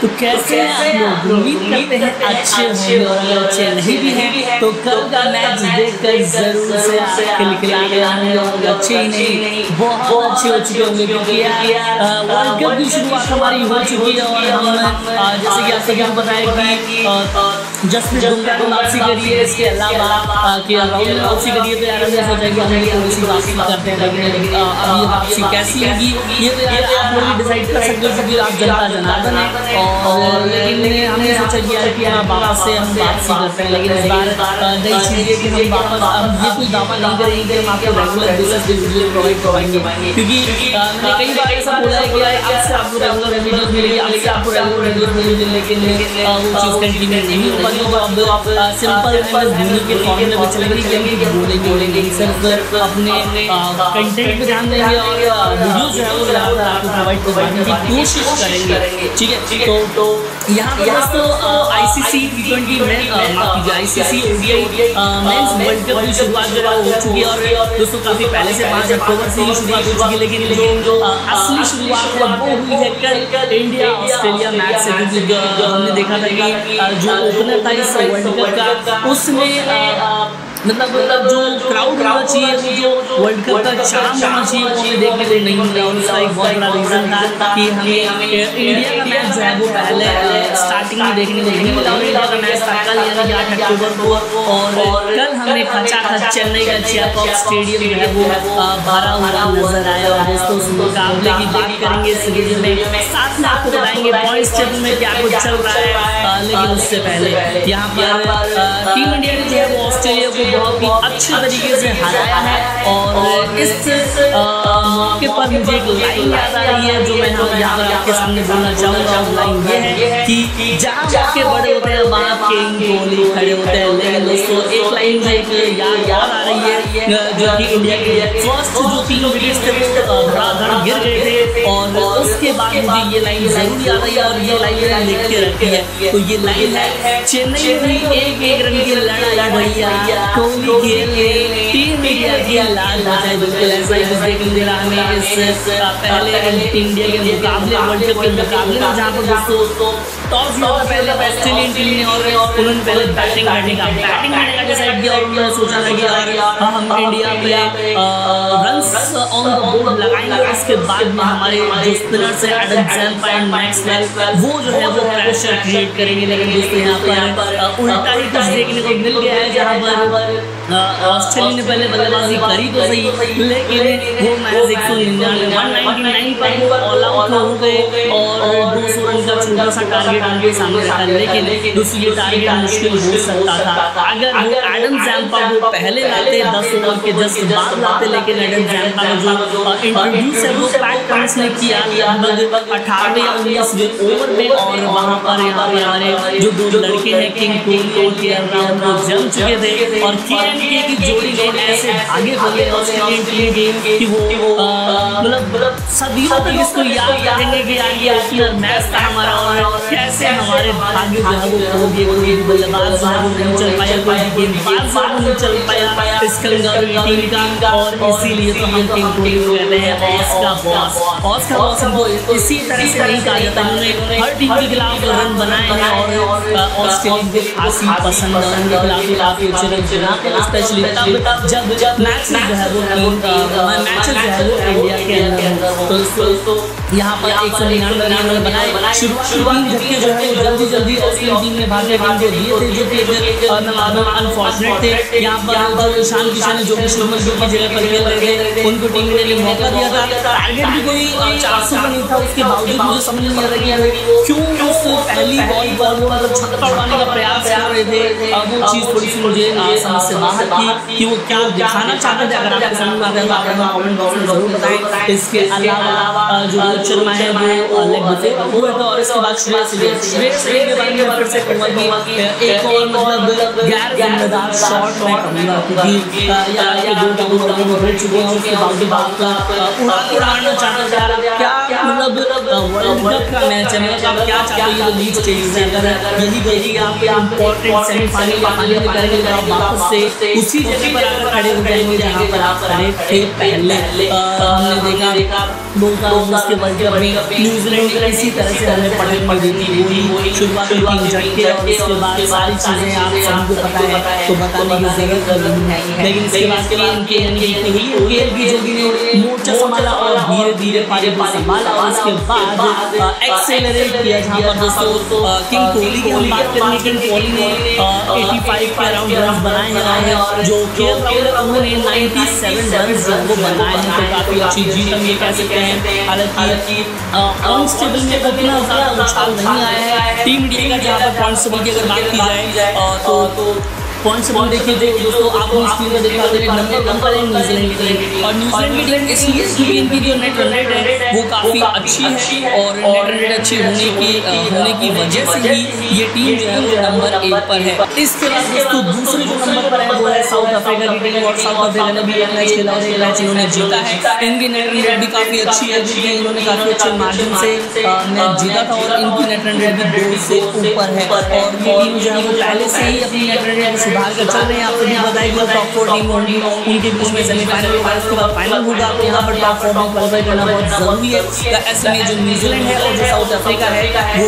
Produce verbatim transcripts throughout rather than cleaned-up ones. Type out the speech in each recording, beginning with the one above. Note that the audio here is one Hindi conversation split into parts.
तो कैसे आप लोग उम्मीद करते हैं अच्छे होंगे और अगर अच्छे नहीं भी हैं तो कल का मैच देखकर जरूर से आप खिलखिला के आएंगे और अच्छे ही नहीं बहुत अच्छे हो चुके होंगे क्योंकि वर्ल्ड कप की शुरुआत हमारी हो चुकी है और हम जैसे कि आप सभी को बताया कि जसप्रीत बुमराह ने वापसी करी है। इसके अलावा कि राहुल ने वापसी करी है तो यार हमने सोचा कि हम लोग थोड़ी सी वापसी करते हैं, लेकिन अब ये वापसी कैसी होगी ये तो यार आप लोग डिसाइड कर सकते हो क्योंकि आप जनता जनार्दन है। और लेकिन हमने सोचा कि यार कि वापस से हम वापसी करते हैं, लेकिन इस बार नई चीज़ है कि हम वापस अब ये कोई दावा नहीं करेंगे कि हम आपको रेगुलर बेसिस पे वीडियो प्रोवाइड करवाएंगे, क्योंकि मैंने कई बार ऐसा बोला है कि अब से आपको रेगुलर वीडियोस मिलेगी, अब से आपको रेगुलर वीडियोस मिलेगी, लेकिन वो चीज़ कंटिन्यू नहीं हो पाती। तो अब सिंपल धोनी के फॉर्मूले में चलेंगे कि हम बोलेंगे बोलेंगे सिर्फ अपने कंटेंट पे ध्यान देंगे और वीडियो जो है वो ज़्यादातर आपको प्रोवाइड करवाने की कोशिश करेंगे। ठीक है, तो यहाँ पर दोस्तों आईसीसी टी ट्वेंटी में माफ कीजिए ICC ODI men's world cup की शुरुआत जो है हो चुकी है और दोस्तों काफ़ी पहले से पाँच अक्टूबर से ही शुरुआत हो चुकी है, लेकिन जो असली शुरुआत है वो हुई है कल इंडिया ऑस्ट्रेलिया मैच से, क्योंकि हमने देखा था कि जो ओपनर था इस वर्ल्ड कप का उसमें मतलब जो क्राउड होना चाहिए, वो जो वर्ल्ड कप का चार्म होना चाहिए वो हमें देखने को नहीं मिला। और उसका एक बहुत बड़ा रीज़न था कि हमें इंडिया का मैच जो है वो पहले स्टार्टिंग में देखने को नहीं मिला। और इंडिया का मैच था कल यानी कि आठ अक्टूबर को, और कल हमें खचाखच चेन्नई का चेपॉक स्टेडियम जो है वो भरा हुआ नजर आया। और दोस्तों उस मुकाबले की बात करेंगे इस वीडियो में, साथ में आपको बताएंगे पॉइंट्स टेबल में क्या कुछ चल रहा है। लेकिन उससे पहले यहाँ पर टीम इंडिया ने जो है वो ऑस्ट्रेलिया को बहुत ही अच्छे तरीके से हराया है। और इस मौके पर मुझे एक लाइन याद आ रही है जो मैं यहाँ पर आपके सामने बोलना चाहूँगा। वो लाइन ये है कि जहाँ मौके बड़े होते हैं वहाँ किंग कोहली खड़े होते हैं। लेकिन दोस्तों एक लाइन जो एक याद और आ रही है जो कि इंडिया के फर्स्ट जो तीन विकेट्स थे वो धड़ाधड़ गिर गए थे, और उसके बाद मुझे ये लाइन जरूर याद आई और ये लाइन मैंने लिख के रखी है। तो ये लाइन है चेन्नई में एक एक रन की लड़ाई भैया कोहली खेले टीम इंडिया की लाल बजाए। बिल्कुल ऐसा ही कुछ देखने मिल रहा हमें इस पहले इंडिया के मुकाबले वर्ल्ड कप के मुकाबले में, जहाँ पर दोस्तों टॉस हुआ था पहले ऑस्ट्रेलियन टीम ने और उन्होंने पहले बैटिंग करने का बैटिंग करने का डिसाइड किया और उन्होंने सोचा था कि यार हम इंडिया पे रन्स ऑन द बोर्ड लगाएंगे और उसके बाद में हमारे जो स्पिनर्स हैं एडम जैम्पा एंड मैक्सवेल वो जो है वो प्रेशर क्रिएट करेंगे। लेकिन दोस्तों यहाँ पर उल्टा ही कुछ देखने को मिल गया है, जहाँ पर ऑस्ट्रेलिया ने पहले बल्लेबाजी करी तो सही, लेकिन वो मैच एक सौ निन्यानवे वन नाइनटी नाइन पर वो ऑल आउट हो गए और दो सौ रन का छोटा सा टारगेट उनके सामने रखा। लेकिन दोस्तों ये टारगेट मुश्किल हो सकता था अगर वो एडम जैम्पा को पहले लाते, दस ओवर के जस्ट बाद लाते। लेकिन एडम जैम्पा का जो इंट्रोड्यूस है वो पैट कमिंस ने किया लगभग अठारहवें या उन्नीसवें ओवर में, और वहाँ पर यहाँ पे हमारे जो दो लड़के हैं किंग कोहली और के राहुल वो जम चुके थे और के की जोड़ी ने ऐसे आगे खोले ऑस्ट्रेलियन टीम गेम कि वो मतलब सदियों तक इसको याद रखेंगे कि यार ये ओपनर मैच था हमारा और कैसे हमारे भाग्य जो है वो खो गए। कोई बल्लेबाज जो है वो नहीं चल पाया, कोई गेंदबाज जो है वो नहीं चल पाया इस कंगारू टीम का, और इसीलिए तो हम किंग कोहली को कहते हैं ऑस का बॉस। ऑस का बॉस हमको इसी तरह से नहीं कहा जाता, उन्होंने हर टीम के खिलाफ रन बनाए हैं और ऑस्ट्रेलिया को खासी पसंद है, उनके खिलाफ काफी अच्छे रन बनाते हैं, स्पेशली तब जब जब मैच जो है वो मैच जो है वो इंडिया के अंदर। तो दोस्तों यहाँ पर एक सौ निन्यानवे रन बनाए, शुरुआती झटके जो है वो जल्दी जल्दी ऑस्ट्रेलियन टीम ने भारतीय टीम को दिए थे जो कि अनफॉर्चुनेट थे। यहाँ पर ईशान किशन जो कि शुभमन गिल की जगह पर खेल रहे थे उनको टीम ने मौका दिया था, टारगेट भी कोई चार सौ का नहीं था, उसके बावजूद मुझे समझ नहीं आ रहा कि क्यों उस पहली बॉल पर वो मतलब छक्का उड़ाने का प्रयास कर रहे थे। वो चीज़ थोड़ी सी मुझे समझ से बाहर की कि वो क्या दिखाना चाहते थे। अगर आपको समझ में आता है तो आप हमें कमेंट बॉक्स में जरूर बताएं। इसके अलावा जो रोहित शर्मा है वो लेग बचे वो है, तो और इसके बाद श्रेयस अय्यर श्रेयस अय्यर के बारे में फिर से कहूँगा कि एक और मतलब गैर जिम्मेदार शॉट मैं कहूँगा, क्योंकि यार ये दो टाइम हो चुके हैं उसके बावजूद उड़ाना चाहता था क्या मतलब वर्ल्ड कप का मैच है, मतलब आप क्या चाहते हो, ये तो लीग स्टेज है। अगर यही गई आप इम्पोर्टेंट सेमीफाइनल या फाइनल करेंगे तो आप वापस से उसी जगह पर आकर खड़े हो जाएंगे जहाँ पर आप खड़े थे पहले। हमने देखा दो हज़ार उन्नीस के वर्ल्ड कप में न्यूजीलैंड ने इसी तरह से हमें पटक पड़ दी थी। वही शुरुआत में तीन झटके और इसके बाद सारी चीज़ें आप सभी को पता है, तो बताने की जरूरत नहीं है। लेकिन इसके बाद के इनके केएल की जो भी मोर्चा संभाला और धीरे धीरे पारी संभाला और उसके बाद एक्सेलरेट किया, जहाँ पर दोस्तों किंग कोहली की हम बात करेंगे। किंग कोहली ने पचासी के अराउंड रन बनाए हैं, जो केएल राहुल उन्होंने सत्तानवे रन जो वो बनाए हैं, तो काफ़ी अच्छी जीत हम ये कह सकते हैं। हालांकि पॉइंट्स टेबल में उतना ज़्यादा उछाल नहीं आया है टीम इंडिया का, जहाँ पर पॉइंट्स टेबल की अगर बात की जाए तो पॉइंट्स टेबल देखिए जो दोस्तों आप स्क्रीन पर देख पाते हैं, नंबर नंबर है न्यूजीलैंड की टीम। और न्यूजीलैंड की टीम इसलिए क्योंकि इनकी जो नेट रन रेट है वो काफ़ी अच्छी है, और नेट रन रेट अच्छी होने की होने की वजह से ही ये टीम जो है वो नंबर एक पर है। इसके बाद दोस्तों दूसरे जो नंबर पर है वो है साउथ अफ्रीका की टीम, और साउथ अफ्रीका ने भी एक मैच खेला और एक मैच इन्होंने जीता है। इनकी नेट रन रेट भी काफ़ी अच्छी है, क्योंकि इन्होंने काफ़ी अच्छे मार्जिन से मैच जीता था, और इनकी नेट रन रेट भी दो से ऊपर है। और ये टीम जो है वो पहले से ही अपनी नेट रन रेट सुधार कर चल रहे हैं। आपको भी बताया कि टॉप फोर टीम होंगी, उनके बीच में सेमीफाइनल होगा, उसके बाद फाइनल होगा। तो यहाँ पर टॉप फोर में क्वालिफाई करना बहुत जरूरी है। ऐसे में जो न्यूजीलैंड है और जो साउथ अफ्रीका है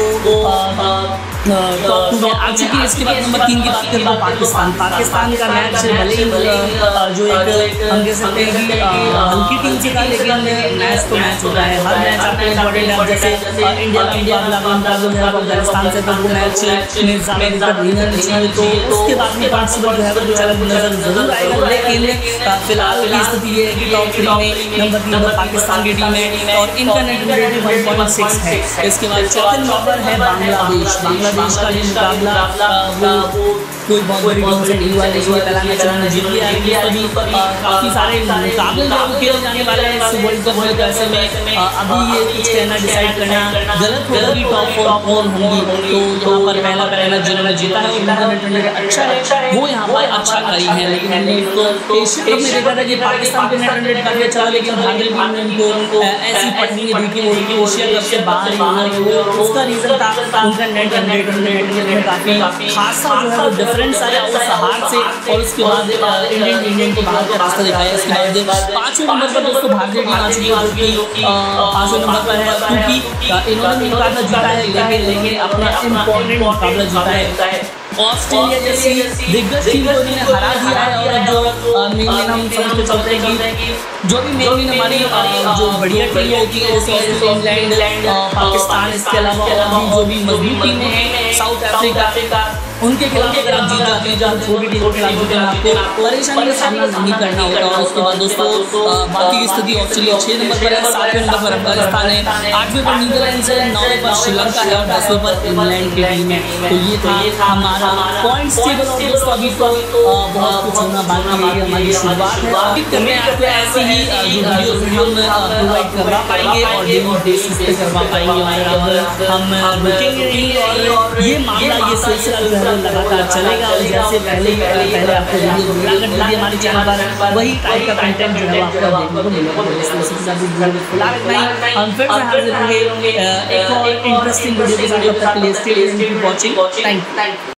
वो टॉप टू में आ चुकी है। इसके बाद नंबर तीन की बात करें तो पाकिस्तान पाकिस्तान का मैच भले ही जो एक हम कह सकते हैं कि हल्की टीम से था, लेकिन मैच तो मैच होता है, हर मैच आपको इम्पोर्टेंट है। जैसे इंडिया का मुकाबला मुकाबला अफगानिस्तान से, तो वो मैच में ज़्यादा दिक्कत नहीं आनी चाहिए, तो उसके बाद में पार्टिसिपेट जो है वो चलन नजर जरूर आएगा। लेकिन फिलहाल की स्थिति ये है कि टॉप थ्री में नंबर तीन पर पाकिस्तान की टीम है, और इनका net rate one point six है। इसके बाद चौथे नंबर पर है बांग्लादेश। बांग्लादेश का ये मुकाबला वो कोई बहुत बड़ी टीम से नहीं हुआ, लेकिन पहला मैच उन्होंने जीत लिया है। अभी काफ़ी सारे मुकाबले जो खेले जाने वाले हैं इस वर्ल्ड कप में, तो ऐसे में अभी ये कुछ कहना डिसाइड करना गलत होगा कि टॉप फोर कौन होंगी। तो यहाँ पर पहला पहला मैच जिन्होंने जीता है उनका नेट रन रेट अच्छा है, वो यहाँ पर अच्छा करी है। लेकिन हमने तो एशिया कप में देखा था कि पाकिस्तान के नेट रन रेट काफ़ी अच्छा था, लेकिन भारतीय टीम ने उनको ऐसी पटनी दी कि वो एशिया कप से बाहर ही हुए। उसका रीज़न था उनका नेट रन रेट में काफ़ी खासा जो है वो डिफरेंस आया उस हार से, और उसके बाद इंडियन इंडियन को बाहर का रास्ता दिखाया। इसके बाद पाँचवें नंबर पर दोस्तों भारतीय टीम आ चुकी है, जो कि पाँचवें नंबर पर है, क्योंकि इन्होंने मुकाबला जीता है, लेकिन लेकिन अपना इम्पोर्टेंट मुकाबला जीता है। ऑस्ट्रेलिया जैसी दिग्गज टीम को इन्होंने हरा दिया है, और जो मेन मेन हम समझ के चलते हैं कि जो भी मेन मेन हमारी जो बढ़िया टीम होती है जैसे इंग्लैंड, पाकिस्तान, इसके अलावा और जो भी मजबूत टीमें हैं साउथ अफ्रीका, उनके खिलाफ अगर आप जीत जाते हैं, जहाँ छोटी टीमों के खिलाफ जीते हैं, आपको परेशानी का सामना नहीं करना होगा। और उसके बाद दोस्तों बाकी की स्थिति ऑस्ट्रेलिया छः नंबर पर है, सातवें नंबर पर अफगानिस्तान है, आठवें पर नीदरलैंड है, नौवें पर श्रीलंका है, और दसवें पर इंग्लैंड की टीम है। तो ये था हमारा पॉइंट्स टेबल। और दोस्तों अभी तो बहुत कुछ होना बाकी है, हमारी शुरुआत है। उम्मीद करते हैं आपको ऐसी ही जो वीडियोस हम प्रोवाइड करवा पाएंगे और डेली बेसिस पे करवा पाएंगे, और अब हम रुकेंगे नहीं, और ये मामला ये सिलसिला जो है लगातार चलेगा। और जैसे पहले पहले आपको वीडियो मिला करती थी हमारे चैनल पर, वही टाइप का कंटेंट जो है आपको देखने को मिलेगा। हम फिर से हाजिर होंगे एक और इंटरेस्टिंग वीडियो के साथ। तब तक के लिए stay tuned, keep watching. Thank you.